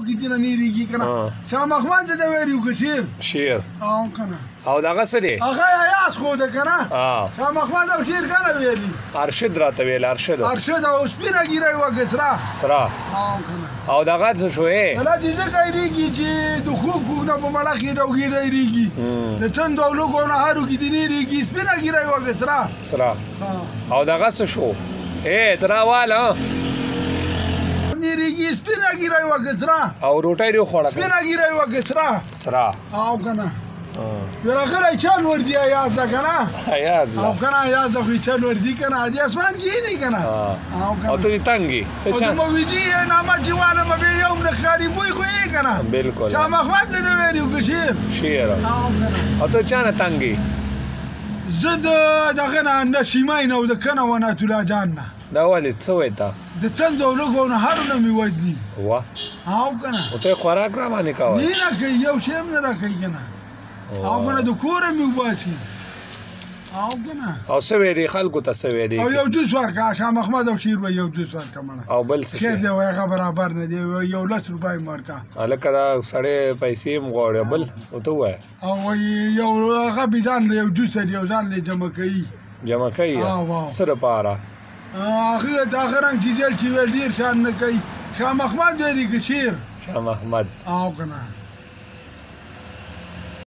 کې دینه نیریږي کنه شاه محمد ته ویریو کې شیر او کنه او دغه څه دی هغه یاس خو ده کنه شاه محمد او شیر کنه ویلی ارشد راته ویل ارشد او سپینه ګیره وکړه سره او کنه او دغه څه شوې بلا دې ځکه ریږي چې د خوب نه په مړه کې ډوګي ریږي د چند ډولو نه هارو کې دې ریږي سپینه ګیره وکړه سره او دغه څه شو تراواله نیریږي سپینه ګیره وکړه او روټۍ دی خوړه سپینه ګیره وکړه سره او کنه ورغله چل وردی یاد ده کنه یاد او کنه یاد ده خو چل وردی کنه دې اسمان کې نه کنه او ته تنګي ته چا مو ویدی نامه جوانه مې یوم نه خاري بوې خو یې کنه بالکل شاه محمد دې ویریو کې شیر او ته چانه تنګي زد دغه نه نسیمای نو د کنه ونه تولا جان نه دا ولې څه وای تا د چند ولګو نه هر نه می ودني واه او کنه او ته خوراک را باندې کاوه نه کوي یو شی نه را کوي کنه او کنه د کور می وباسي او کنه او څه ویری خلکو ته څه ویری او یو جوس ورکا شاه محمد او شیر یو جوس ورکا مړه او بل څه څه وای برابر نه دی یو 100 روپۍ ورکا الکه دا سړی پیسې مغوړې بل او ته وای او یو هغه بيځان یو جوس یو ځان له جمع کوي سره پاره هغه د اخران چې ډیر ډیر شان نه کوي شاه محمد دی کې شیر شاه محمد او کنه